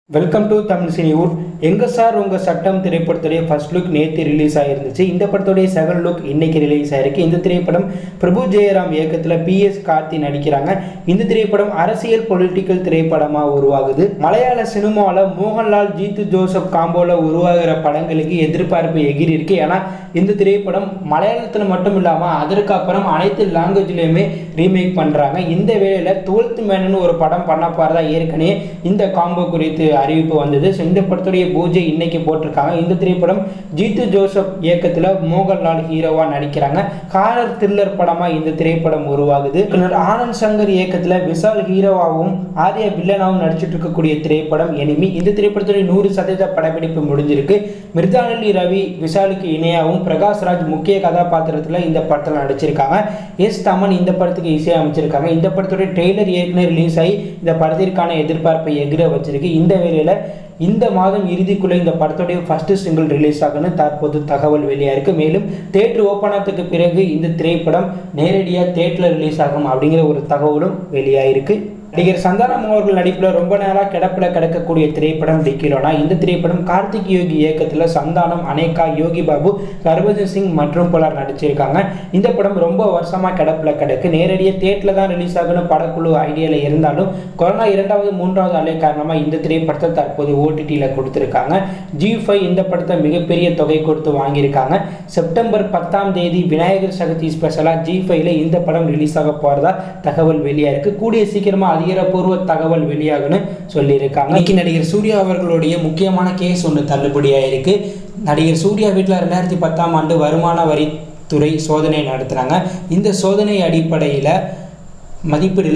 Welcome to Tamil Cinewood. Enga Saar Unga Sattam திரைப்படத்துடைய first look நேற்று release ஆயிருந்துச்சு. இந்த படத்துடைய செகண்ட் லுக் இன்னைக்கு ரிலீஸ் ஆயிருக்கு. இந்த திரைப்படம் பிரபு ஜெயராம் இயக்கத்தில் PS கார்த்தி நடிக்கிறாங்க. இந்த திரைப்படம் அரசியல் பொலிட்டிக்கல் திரைப்படமாக உருவாகுது. மலையாள சினிமாவில் மோகன்லால் ஜீத்து ஜோசப் காம்போல உருவாகிற படங்களுக்கு எதிர்பார்ப்பு எகிரி இருக்கு. ஏன்னா இந்த திரைப்படம் மலையாளத்தில் மட்டும் இல்லாமல் அதற்கு அப்புறம் அனைத்து லாங்குவேஜ்லையுமே ரீமேக் பண்ணுறாங்க. இந்த வேளையில் 12th மேன் ஒரு படம் பண்ண போகிறதா ஏற்கனவே இந்த காம்போ குறித்து அறிவிப்பு வந்தது. இந்த படத்துடைய பூஜை இன்னைக்கு போட்டிருக்காங்க. இந்த திரைப்படம் ஜீத்து ஜோசப் இயக்கத்தில் மோகன்லால் ஹீரோவா நடிக்கிறாங்க. ஹாரர் த்ரில்லர் படமா இந்த திரைப்படம் உருவாகுது. ஆனந்த் சங்கர் இயக்கத்தில் விஷால் ஹீரோவாகவும் ஆர்யா வில்லனாகவும் நடிச்சிட்டு இருக்கக்கூடிய திரைப்படம் எனிமி. இந்த திரைப்படத்துடைய 100% படப்பிடிப்பு முடிஞ்சிருக்கு. மிர்னாலினி ரவி விஷாலுக்கு இணையாகவும் பிரகாஷ் ராஜ் முக்கிய கதாபாத்திரத்தில் இந்த படத்தில் நடிச்சிருக்காங்க. தமன் இந்த படத்துக்கு இசை அமைச்சிருக்காங்க. இந்த படத்துடைய ட்ரெய்லர் ஏற்கனவே ரிலீஸ் ஆகி இந்த படத்திற்கான எதிர்பார்ப்பை எகிர வச்சிருக்கு. இந்த வேளையில் இந்த மாதம் இறுதிக்குள்ளே இந்த படத்துடைய ஃபர்ஸ்ட் சிங்கிள் ரிலீஸ் ஆகுன்னு தற்போது தகவல் வெளியாயிருக்கு. மேலும் தியேட்டர் ஓப்பன் ஆனதுக்கு பிறகு இந்த திரைப்படம் நேரடியாக தியேட்டரில் ரிலீஸ் ஆகும் அப்படிங்கிற ஒரு தகவலும் வெளியாயிருக்கு. நடிகர் சந்தானம் அவர்கள் நடிப்பில் ரொம்ப நேராக கிடப்பில் கிடக்கக்கூடிய திரைப்படம் டிக்கிலோனா. இந்த திரைப்படம் கார்த்தி யோகி இயக்கத்தில் சந்தானம், அனேகா, யோகி, பாபு, ஹர்பஜன், சிங் மற்றும் பலர் நடிச்சிருக்காங்க. இந்த படம் ரொம்ப வருஷமாக கிடப்பில் கிடக்கு. நேரடியாக தியேட்டரில் தான் ரிலீஸ் ஆகணும் படக்குழு ஐடியாவில் இருந்தாலும் கொரோனா 2வது 3வது அலை காரணமாக இந்த திரைப்படத்தை தற்போது OTTயில் கொடுத்துருக்காங்க. G5 இந்த படத்தை மிகப்பெரிய தொகை கொடுத்து வாங்கியிருக்காங்க. செப்டம்பர் 10ஆம் தேதி விநாயகர் சதுர்த்தி ஸ்பெஷலாக G5ல இந்த படம் ரிலீஸ் ஆக போகிறதா தகவல் வெளியாயிருக்கு. கூடிய சீக்கிரமாக அதிகாரப்பூர்வ தகவல் வெளியாகுன்னு சொல்லியிருக்காங்க. இன்னைக்கு நடிகர் சூர்யா அவர்களுடைய முக்கியமான கேஸ் ஒன்று தள்ளுபடியாயிருக்கு. நடிகர் சூர்யா வீட்டில் 2010ஆம் ஆண்டு வருமான வரித்துறை சோதனை நடத்துகிறாங்க. இந்த சோதனை அடிப்படையில் மதிப்பீடில்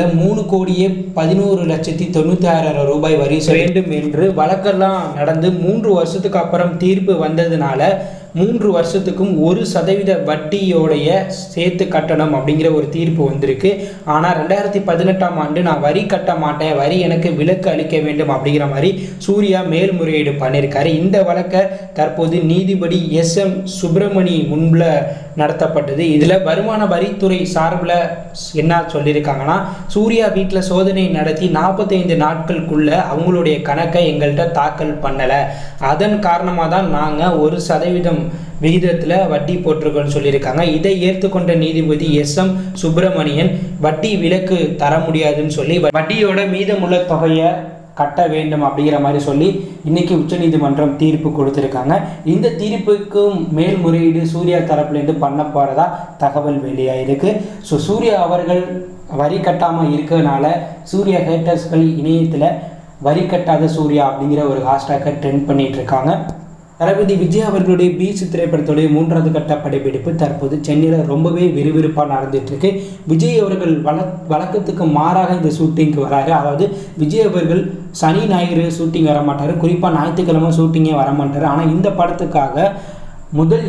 3,11,96,000 ரூபாய் வரி வேண்டும் என்று வழக்கெல்லாம் நடந்து 3 வருஷத்துக்கு அப்புறம் தீர்ப்பு வந்ததுனால 3 வருஷத்துக்கும் 1% வட்டியோடைய சேர்த்து கட்டணம் அப்படிங்கிற ஒரு தீர்ப்பு வந்திருக்கு. ஆனால் 2018ஆம் ஆண்டு நான் வரி கட்ட மாட்டேன், வரி எனக்கு விலக்கு அளிக்க வேண்டும் அப்படிங்கிற மாதிரி சூர்யா மேல்முறையீடு பண்ணியிருக்காரு. இந்த வழக்கை தற்போது நீதிபதி SM சுப்பிரமணி முன்பில் நடத்தப்பட்டது. இதில் வருமான வரித்துறை சார்பில் என்ன சொல்லியிருக்காங்கன்னா, சூர்யா வீட்டில் சோதனை நடத்தி 45 நாட்களுக்குள்ள அவங்களுடைய கணக்கை எங்கள்கிட்ட தாக்கல் பண்ணலை, அதன் காரணமாக தான் நாங்கள் 1% விகிதத்தில் வட்டி போட்டிருக்கோன்னு சொல்லியிருக்காங்க. இதை ஏற்றுக்கொண்ட நீதிபதி SM சுப்பிரமணியன் வட்டி விலக்கு தர முடியாதுன்னு சொல்லி வட்டியோட மீதமுள்ள தொகையை கட்ட வேண்டும் அப்படிங்கிற மாதிரி சொல்லி இன்னைக்கு உச்சநீதிமன்றம் தீர்ப்பு கொடுத்துருக்காங்க. இந்த தீர்ப்புக்கு மேல்முறையீடு சூர்யா தரப்புலேருந்து பண்ண போகிறதா தகவல் வெளியாயிருக்கு. ஸோ சூர்யா அவர்கள் வரி கட்டாமல் இருக்கிறதுனால சூர்யா ஹேட்டர்ஸ்கள் இணையத்தில் வரி கட்டாத சூர்யா அப்படிங்கிற ஒரு ஹேஷ்டேக்கை ட்ரெண்ட் பண்ணிட்டு இருக்காங்க. தளபதி விஜய் அவர்களுடைய பீச் திரைப்படத்துடைய 3வது கட்ட படப்பிடிப்பு தற்போது சென்னையில் ரொம்பவே விறுவிறுப்பாக நடந்துட்டு இருக்கு. விஜய் அவர்கள் வழக்கத்துக்கு மாறாக இந்த ஷூட்டிங்க்கு வராரு. அதாவது விஜய் அவர்கள் சனி ஞாயிறு ஷூட்டிங் வர மாட்டார், குறிப்பாக ஞாயிற்றுக்கிழமை ஷூட்டிங்கே வர மாட்டார். ஆனால் இந்த படத்துக்காக முதல்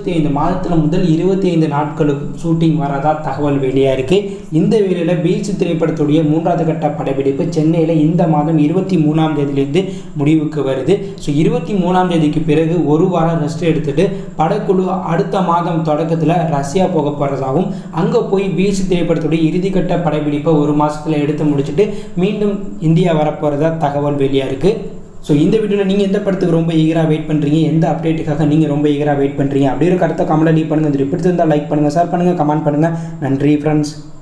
25 நாட்களுக்கு ஷூட்டிங் வரதா தகவல் வெளியாக இருக்குது. இந்த வேளையில் பீச் திரைப்படத்துடைய 3வது கட்ட படப்பிடிப்பு சென்னையில் இந்த மாதம் 23ஆம் தேதியிலிருந்து முடிவுக்கு வருது. ஸோ 23ஆம் தேதிக்கு பிறகு ஒரு வாரம் ரெஸ்ட் எடுத்துட்டு படக்குழு அடுத்த மாதம் தொடக்கத்தில் ரஷ்யா போக போகிறதாகவும் அங்கே போய் பீச் திரைப்படத்துடைய இறுதிக்கட்ட படப்பிடிப்பை ஒரு மாதத்தில் எடுத்து முடிச்சுட்டு மீண்டும் இந்தியா வரப்போகிறதா தகவல் வெளியாக இருக்குது. ஸோ இந்த வீடியோவில் நீங்கள் எந்த படத்துக்கு ரொம்ப ஈகராக வெயிட் பண்ணுறீங்க, எந்த அப்டேட்டுக்காக நீங்கள் ரொம்ப ஈகராக வெயிட் பண்ணுறீங்க அப்படி ஒரு கருத்தை கமெண்ட்டில் லீவ் பண்ணுங்கள். இது பிடிச்சிருந்தால் லைக் பண்ணுங்கள், ஷேர் பண்ணுங்கள், கமெண்ட் பண்ணுங்கள். நன்றி ஃப்ரெண்ட்ஸ்.